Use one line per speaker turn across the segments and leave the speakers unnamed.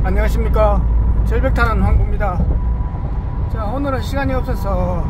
안녕하십니까. 절벽타는 황구입니다. 자, 오늘은 시간이 없어서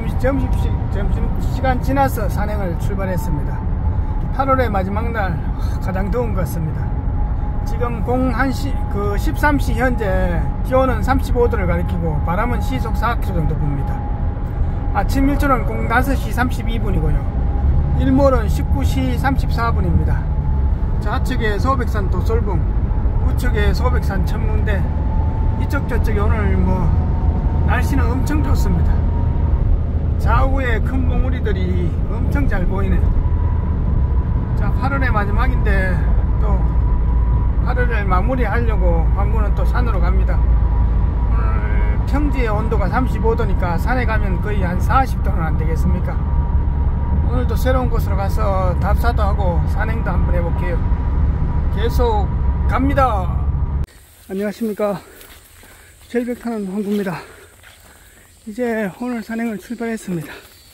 점심시간 지나서 산행을 출발했습니다. 8월의 마지막 날 가장 더운 것 같습니다. 지금 13시 현재 기온은 35도를 가리키고 바람은 시속 4km 정도 붑니다. 아침 일출은 5시 32분이고요 일몰은 19시 34분입니다 좌측에 소백산 도솔봉, 우측에 소백산 천문대, 이쪽 저쪽에 오늘 날씨는 엄청 좋습니다. 좌우에 큰 봉우리들이 엄청 잘 보이네. 자, 8월의 마지막인데 또 8월을 마무리하려고 황구는 또 산으로 갑니다. 오늘 평지의 온도가 35도니까 산에 가면 거의 한 40도는 안 되겠습니까? 오늘도 새로운 곳으로 가서 답사도 하고 산행도 한번 해볼게요. 계속 갑니다. 안녕하십니까. 절벽타는 황구입니다. 이제 오늘 산행을 출발했습니다.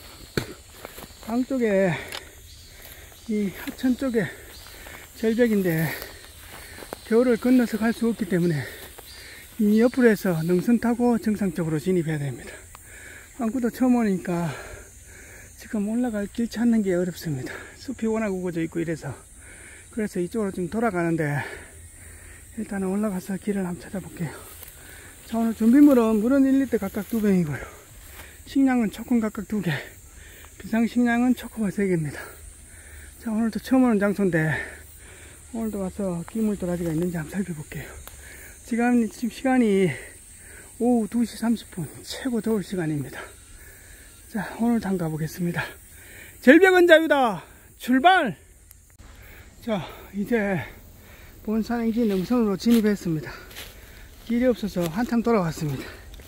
강쪽에 이 하천 쪽에 절벽인데 겨울을 건너서 갈 수 없기 때문에 이 옆으로 해서 능선 타고 정상 쪽으로 진입해야 됩니다. 황구도 처음 오니까 지금 올라갈 길 찾는 게 어렵습니다. 숲이 워낙 우거져 있고 이래서. 그래서 이쪽으로 좀 돌아가는데 일단은 올라가서 길을 한번 찾아볼게요. 자, 오늘 준비물은 물은 1리터 각각 2병이고요 식량은 초콘 각각 2개, 비상식량은 초코바 3개입니다 자, 오늘도 처음 오는 장소인데 오늘도 와서 기물도라지가 있는지 한번 살펴볼게요. 지금 시간이 오후 2시 30분 최고 더울 시간입니다. 자, 오늘도 한번 가보겠습니다. 절벽은 자유다. 출발! 자, 이제 본 산행지 능선으로 진입했습니다. 길이 없어서 한참 돌아왔습니다.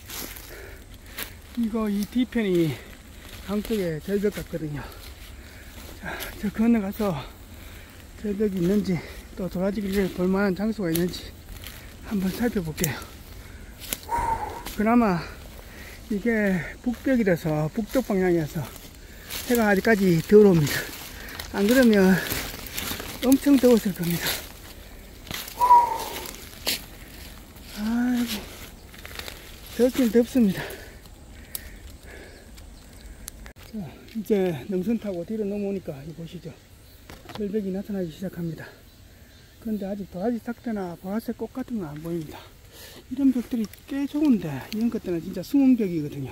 이 뒤편이 강쪽에 절벽 같거든요. 자, 저 건너가서 절벽이 있는지 또 도라지기를 볼만한 장소가 있는지 한번 살펴볼게요. 그나마 이게 북벽이라서 북쪽 방향이어서 해가 아직까지 덜 옵니다. 안 그러면 엄청 더웠을 겁니다. 아이고, 덥긴 덥습니다. 자, 이제 능선 타고 뒤로 넘어오니까 이 보시죠. 절벽이 나타나기 시작합니다. 그런데 아직 도라지 삭대나 보라색 꽃 같은 건 안 보입니다. 이런 벽들이 꽤 좋은데 이런 것들은 진짜 숨은 벽이거든요.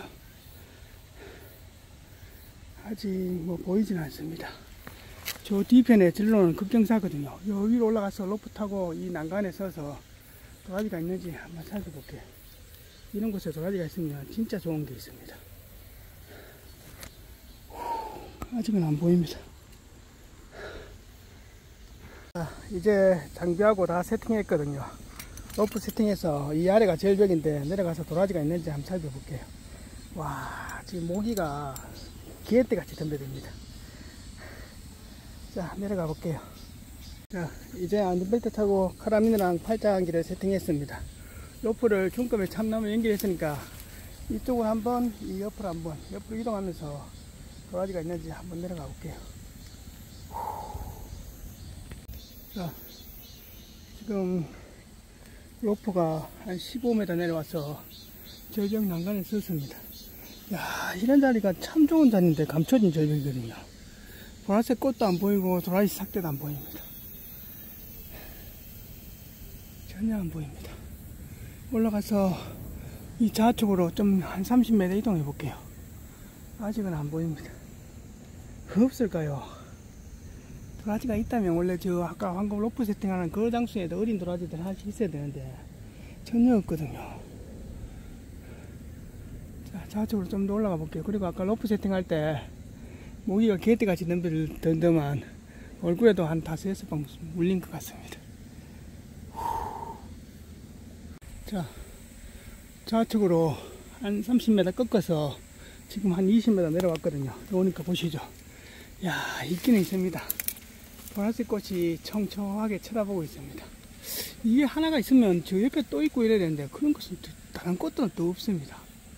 아직 보이진 않습니다. 저 뒤편에 진로는 급경사거든요. 요 위로 올라가서 로프 타고 이 난간에 서서 도라지가 있는지 한번 살펴볼게요. 이런 곳에 도라지가 있으면 진짜 좋은 게 있습니다. 아직은 안 보입니다. 자, 이제 장비하고 다 세팅했거든요. 로프 세팅해서 이 아래가 절벽인데 내려가서 도라지가 있는지 한번 살펴볼게요. 와, 지금 모기가 개떼같이 덤벼듭니다. 자, 내려가 볼게요. 자, 이제 안전벨트 타고 카라미너랑 팔짱기를 세팅했습니다. 로프를 중급에 참나무 연결했으니까 이쪽을 한번, 이 옆으로 한번, 옆으로 이동하면서 도라지가 있는지 한번 내려가 볼게요. 자, 지금 로프가 한 15m 내려와서 절벽 난간에 섰습니다. 야, 이런 자리가 참 좋은 자리인데 감춰진 절벽이거든요. 보라색 꽃도 안 보이고 도라지 삭대도 안 보입니다. 전혀 안 보입니다. 올라가서 이 좌측으로 좀 한 30m 이동해 볼게요. 아직은 안 보입니다. 없을까요? 도라지가 있다면 원래 저 아까 황금 로프 세팅하는 그 장소에도 어린 도라지들 하나씩 있어야 되는데 전혀 없거든요. 자, 좌측으로 좀 더 올라가 볼게요. 그리고 아까 로프 세팅할 때 모기가 개떼같이 덤덤한 얼굴에도 한 5-6방 물린 것 같습니다. 자, 좌측으로 한 30m 꺾어서 지금 한 20m 내려왔거든요. 오니까 보시죠. 야, 있기는 있습니다. 보라색 꽃이 청청하게 쳐다보고 있습니다. 이게 하나가 있으면 저 옆에 또 있고 이래야 되는데 그런 것은 다른 꽃들은 또 없습니다.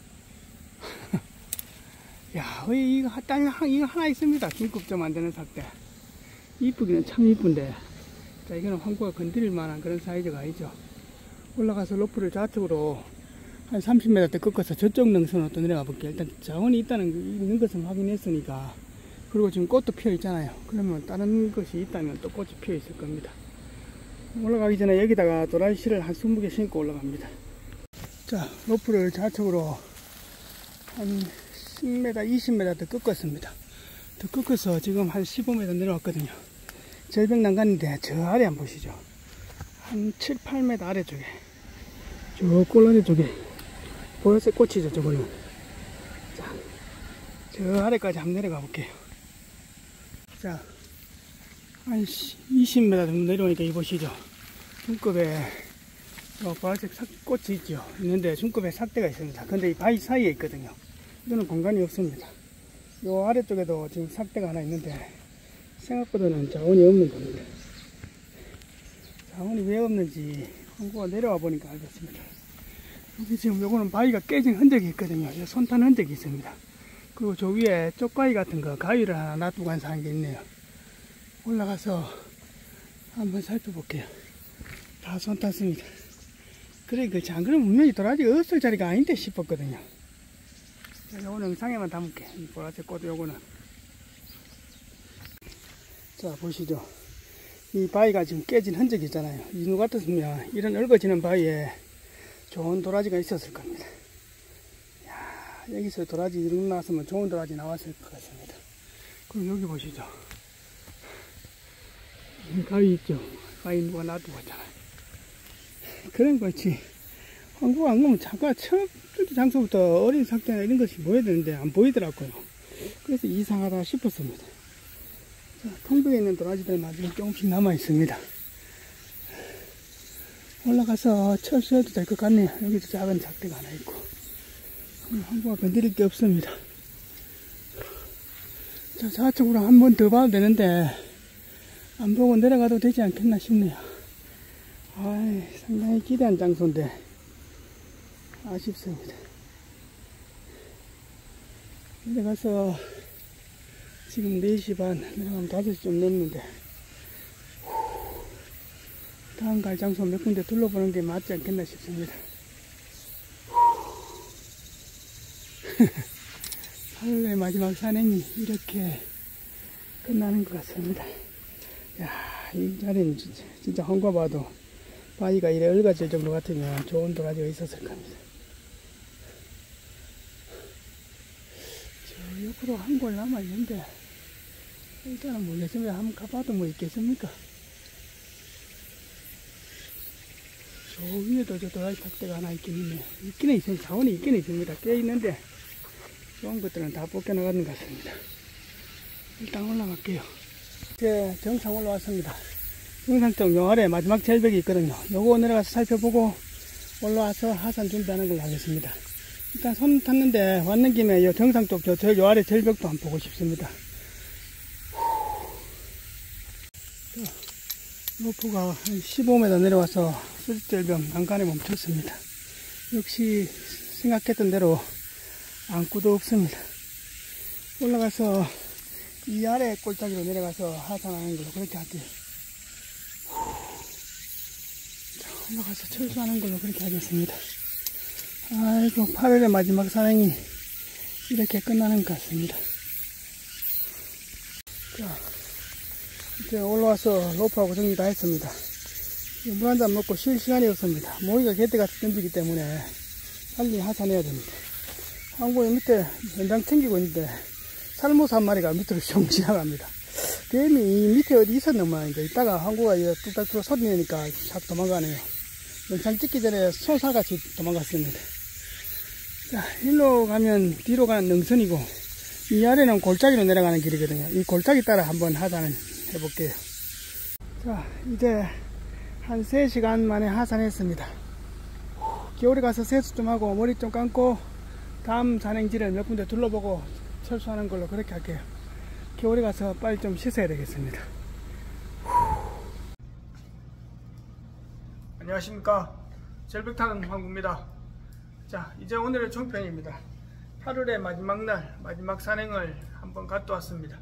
야, 이거 하나 있습니다. 중급 좀 안 되는 삭대. 이쁘기는 참 이쁜데 자, 이거는 황구가 건드릴 만한 그런 사이즈가 아니죠. 올라가서 로프를 좌측으로 한 30m 대 꺾어서 저쪽 능선으로 또 내려가 볼게요. 일단 자원이 있는 것은 확인했으니까. 그리고 지금 꽃도 피어 있잖아요. 그러면 다른 것이 있다면 또 꽃이 피어 있을 겁니다. 올라가기 전에 여기다가 도라지씨를 한 20개 신고 올라갑니다. 자, 로프를 좌측으로 한 10m, 20m 더 꺾었습니다. 더 꺾어서 지금 한 15m 내려왔거든요. 절벽 난간인데 저 아래 한번 보시죠. 한 7, 8m 아래쪽에 저 꼴라리 쪽에 보라색 꽃이죠. 저거는. 자, 저 아래까지 한번 내려가 볼게요. 자, 한 20m 정도 내려오니까 이 보시죠. 중급에 보라색 꽃이 있죠. 있는데 중급에 삭대가 있습니다. 근데 이 바위 사이에 있거든요. 이거는 공간이 없습니다. 요 아래쪽에도 지금 삭대가 하나 있는데 생각보다는 자원이 없는 겁니다. 자원이 왜 없는지 항구가 내려와 보니까 알겠습니다. 여기 지금 요거는 바위가 깨진 흔적이 있거든요. 손탄 흔적이 있습니다. 그리고 저 위에 쪽바위 같은 거 가위를 하나 놔두고 한 게 있네요. 올라가서 한번 살펴볼게요. 다 손 탔습니다. 그래, 그렇지. 안 그러면 분명히 도라지가 없을 자리가 아닌데 싶었거든요. 자, 요거는 영상에만 담을게. 이 보라색 꽃 요거는. 자, 보시죠. 이 바위가 지금 깨진 흔적이 있잖아요. 이누 같았으면 이런 얽어지는 바위에 좋은 도라지가 있었을 겁니다. 이야, 여기서 도라지 이런 나왔으면 좋은 도라지 나왔을 것 같습니다. 그럼 여기 보시죠. 가위 있죠. 가위 누가 놔두고 왔잖아요. 그런 거지. 한국 안 가면 잠깐 첫 장소부터 어린 삭대나 이런 것이 보여야 되는데 안 보이더라고요. 그래서 이상하다 싶었습니다. 자, 통벽에 있는 도라지들 마지막 조금씩 남아 있습니다. 올라가서 철수해도 될 것 같네요. 여기도 작은 삭대가 하나 있고. 한국가 건드릴 게 없습니다. 자, 좌측으로 한 번 더 봐도 되는데 안 보고 내려가도 되지 않겠나 싶네요. 상당히 기대한 장소인데 아쉽습니다. 내려가서 지금 4시 반, 내려가면 5시 좀 넘는데 다음 갈 장소 몇 군데 둘러보는 게 맞지 않겠나 싶습니다. 8월의 마지막 산행이 이렇게 끝나는 것 같습니다. 야, 이 자리는 진짜 한과 봐도 바위가 이래 얽어질 정도 같으면 좋은 도라지가 있었을 겁니다. 저 옆으로 한 골 남아있는데 일단은 모르겠습니다. 한번 가봐도 뭐 있겠습니까? 저 위에도 저 도라지 삭대가 하나 있긴 있네요. 있기는 있습니다. 자원이 있기는 있습니다. 꽤 있는데 좋은 것들은 다 벗겨나가는 것 같습니다. 일단 올라갈게요. 이제 정상 올라왔습니다. 정상쪽 요 아래 마지막 절벽이 있거든요. 요거 내려가서 살펴보고 올라와서 하산 준비하는 걸로 하겠습니다. 일단 손 탔는데 왔는 김에 요 정상 쪽 요 아래 절벽도 한번 보고 싶습니다. 로프가 한 15m 내려와서 수직절벽 난간에 멈췄습니다. 역시 생각했던 대로 안구도 없습니다. 올라가서 이 아래 골짜기로 내려가서 하산하는 걸로 그렇게 할게요. 자, 올라가서 철수하는 걸로 그렇게 하겠습니다. 아이고, 8월의 마지막 산행이 이렇게 끝나는 것 같습니다. 자, 이제 올라와서 로프하고 정리 다 했습니다. 물 한 잔 먹고 쉴 시간이 없습니다. 모기가 개떼같이 던지기 때문에 빨리 하산해야 됩니다. 항구에 밑에 연장 챙기고 있는데 살모사 한 마리가 밑으로 좀 지나갑니다. 뱀이 이 밑에 어디 있었는 모양인데 이따가 항구가 뚝딱뚝딱 소리 내니까 싹 도망가네요. 연장 찍기 전에 소사같이 도망갔습니다. 자, 일로 가면 뒤로 가는 능선이고 이 아래는 골짜기로 내려가는 길이거든요. 이 골짜기 따라 한번 하산을 해볼게요. 자, 이제 한 3시간 만에 하산했습니다. 겨울에 가서 세수 좀 하고 머리 좀 감고 다음 산행지를 몇 군데 둘러보고 철수하는 걸로 그렇게 할게요. 겨울에 가서 빨리 좀 씻어야 되겠습니다. 안녕하십니까, 절벽 타는 황구입니다. 자, 이제 오늘의 종편입니다. 8월의 마지막 날 마지막 산행을 한번 갔다 왔습니다.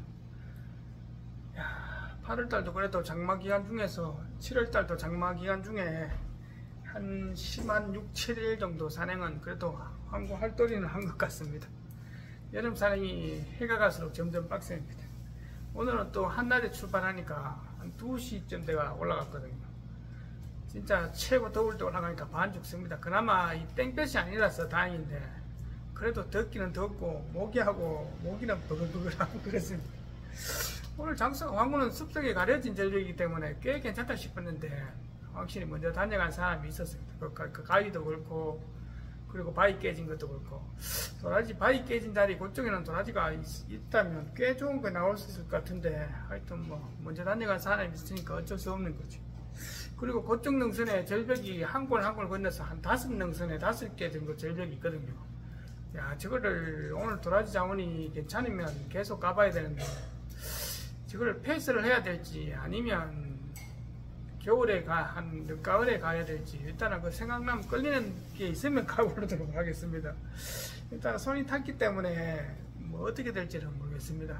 8월달도 그래도 장마기간 중에서 7월달도 장마기간 중에 한 10만 6, 7일 정도 산행은 그래도 항구 활돌이는 한 것 같습니다. 여름 산행이 해가 갈수록 점점 빡셉니다. 오늘은 또 한낮에 출발하니까 한 2시쯤 돼가 올라갔거든요. 진짜 최고 더울 때 올라가니까 반 죽습니다. 그나마 이 땡볕이 아니라서 다행인데 그래도 덥기는 덥고 모기는 버글버글하고 그렇습니다. 오늘 장소가 황구는 숲속에 가려진 절벽이기 때문에 꽤 괜찮다 싶었는데 확실히 먼저 다녀간 사람이 있었습니다. 그 가위도 그렇고 그리고 바위 깨진 것도 그렇고 도라지 바위 깨진 자리 그쪽에는 도라지가 있다면 꽤 좋은 거 나올 수 있을 것 같은데 하여튼 뭐 먼저 다녀간 사람이 있으니까 어쩔 수 없는 거지. 그리고 그쪽 능선에 절벽이 한 골 한 골 건너서 한 5능선에 5개 정도 절벽이 있거든요. 야, 저거를 오늘 도라지 자원이 괜찮으면 계속 가봐야 되는데 저거를 패스를 해야 될지 아니면 겨울에 한 늦가을에 가야 될지 일단은 그 생각나면 끌리는 게 있으면 가보도록 하겠습니다. 일단 손이 탔기 때문에 뭐 어떻게 될지는 모르겠습니다.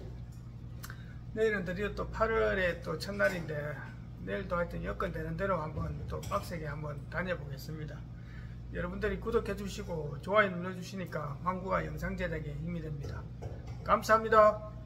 내일은 드디어 또 8월의 또 첫날인데 내일도 하여튼 여건 되는 대로 한번 또 빡세게 한번 다녀보겠습니다. 여러분들이 구독해 주시고 좋아요 눌러주시니까 황구가 영상 제작에 힘이 됩니다. 감사합니다.